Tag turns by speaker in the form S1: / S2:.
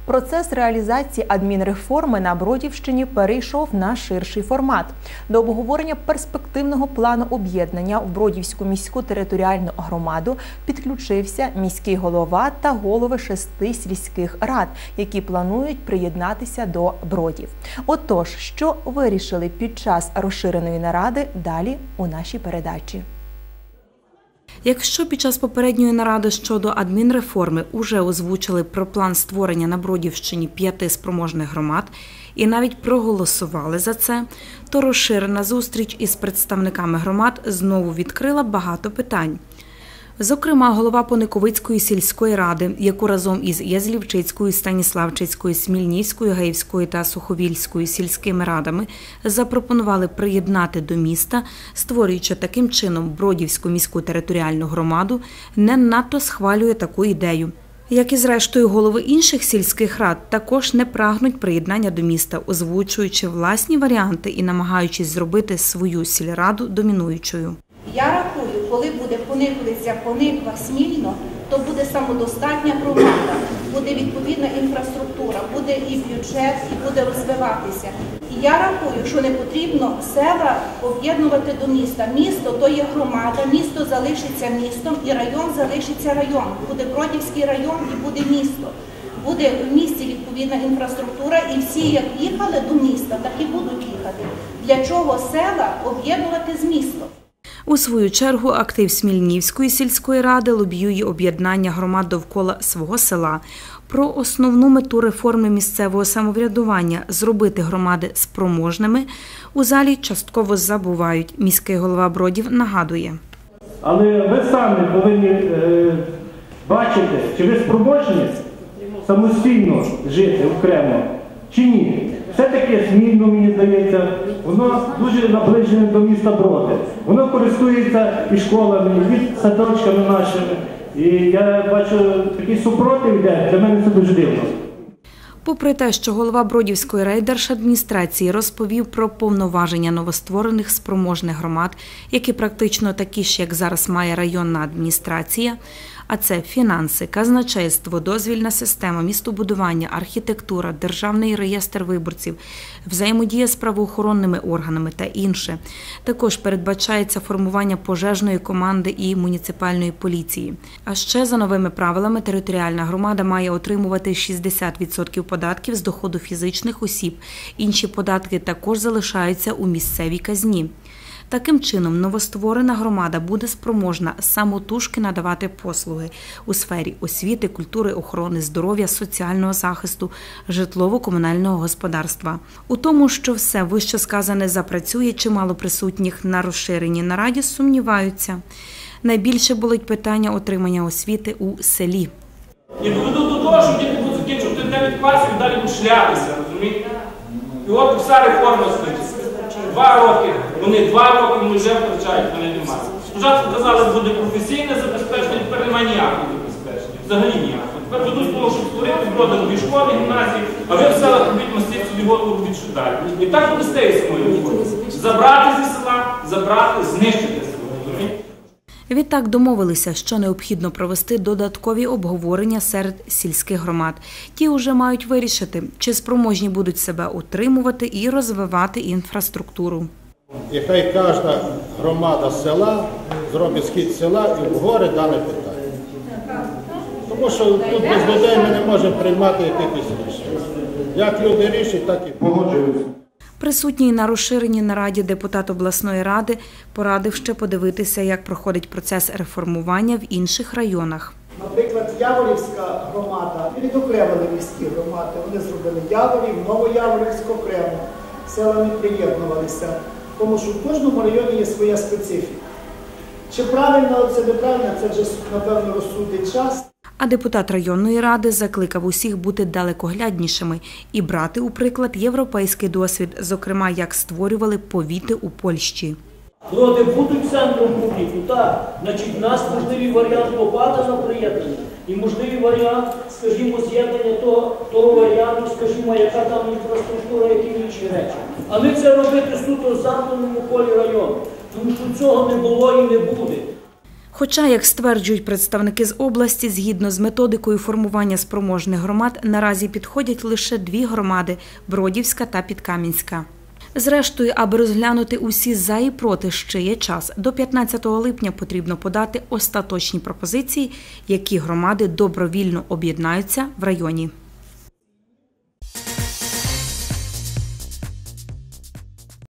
S1: Процес реалізації адмінреформи на Бродівщині перейшов на ширший формат. До обговорення перспективного плану об'єднання в Бродівську міську територіальну громаду підключився міський голова та голови 6 сільських рад, які планують приєднатися до Бродів. Отож, що вирішили під час розширеної наради, далі у нашій передачі.
S2: Якщо під час попередньої наради щодо адмінреформи уже озвучили про план створення на Бродівщині 5 спроможних громад і навіть проголосували за це, то розширена зустріч із представниками громад знову відкрила багато питань. Зокрема, голова Пониковицької сільської ради, яку разом із Язлівчицькою, Станіславчицькою, Смільнівською, Гаївською та Суховільською сільськими радами запропонували приєднати до міста, створюючи таким чином Бродівську міську територіальну громаду, не надто схвалює таку ідею. Як і зрештою голови інших сільських рад, також не прагнуть приєднання до міста, озвучуючи власні варіанти і намагаючись зробити свою сільраду домінуючою.
S3: Я рахую, коли буде Пониковиця, Пониква, Смільно, то буде самодостатня громада, буде відповідна інфраструктура, буде і бюджет, і буде розвиватися. І я рахую, що не потрібно села об'єднувати до міста. Місто – то є громада, місто залишиться містом і район залишиться районом. Буде Бродівський район і буде місто. Буде в місті відповідна інфраструктура і всі, як їхали до міста, так і будуть їхати. Для чого села об'єднувати з містом?
S2: У свою чергу актив Смільнівської сільської ради лобіює об'єднання громад довкола свого села. Про основну мету реформи місцевого самоврядування – зробити громади спроможними – у залі частково забувають. Міський голова Бродів нагадує.
S4: Але ви самі повинні бачити, чи ви спроможні самостійно жити окремо, чи ні. Все-таки Смільно, мені здається, воно дуже наближене до міста Броди. Воно користується і школами, і садочками нашими. І я бачу, такий супротив йде, для мене це дуже дивно.
S2: Попри те, що голова Бродівської райдержадміністрації розповів про повноваження новостворених спроможних громад, які практично такі ж, як зараз має районна адміністрація, а це фінанси, казначейство, дозвільна система, містобудування, архітектура, державний реєстр виборців, взаємодія з правоохоронними органами та інше. Також передбачається формування пожежної команди і муніципальної поліції. А ще за новими правилами територіальна громада має отримувати 60% податків з доходу фізичних осіб. Інші податки також залишаються у місцевій казні. Таким чином, новостворена громада буде спроможна самотужки надавати послуги у сфері освіти, культури, охорони здоров'я, соціального захисту, житлово-комунального господарства. У тому, що все вищесказане запрацює, чимало присутніх на розширеній нараді сумніваються. Найбільше болить питання отримання освіти у селі.
S5: І доведу до того, що діти будуть закінчувати 9 класів і далі будуть шлятися, розумієте? І от вся реформа скінчиться. 2 роки, вони 2 роки вже втрачають, вони немає. Спочатку казали, буде професійне забезпечення, тепер немає ніякого забезпечення, взагалі ніякого. Тепер ведуть того, щоб створити Бродові школи, гімназії, а ви в селах робіть мастів собі голову робіть що далі. І так буде з тією самою реформою. Забрати зі села, забрати, знищити село.
S2: Відтак домовилися, що необхідно провести додаткові обговорення серед сільських громад. Ті вже мають вирішити, чи спроможні будуть себе утримувати і розвивати інфраструктуру.
S6: І хай кожна громада села зробить схід села і обговорить дане питання. Тому що тут без людей ми не можемо приймати якихось рішень. Як люди рішать, так і погоджуються.
S2: Присутній на розширеній нараді депутат обласної ради порадив ще подивитися, як проходить процес реформування в інших районах.
S7: Наприклад, Яворівська громада, відокремили міські громади, вони зробили Яворів, Новояворівськ окремо, села не приєднувалися, тому що в кожному районі є своя специфіка. Чи правильно це, неправильно, це вже, напевно, розсудить час.
S2: А депутат районної ради закликав усіх бути далекогляднішими і брати у приклад європейський досвід, зокрема, як створювали повіти у Польщі.
S8: Броди будуть центром повіту, так. Значить, в нас можливий варіант Лопата на приєднання і можливий варіант, скажімо, з'єднання того варіанту, скажімо, яка там інфраструктура, які інші речі. Але це робити суто в замкненому полі району, тому що цього не було і не буде.
S2: Хоча, як стверджують представники з області, згідно з методикою формування спроможних громад, наразі підходять лише 2 громади – Бродівська та Підкам'янська. Зрештою, аби розглянути усі «за» і «проти» ще є час. До 15 липня потрібно подати остаточні пропозиції, які громади добровільно об'єднаються в районі.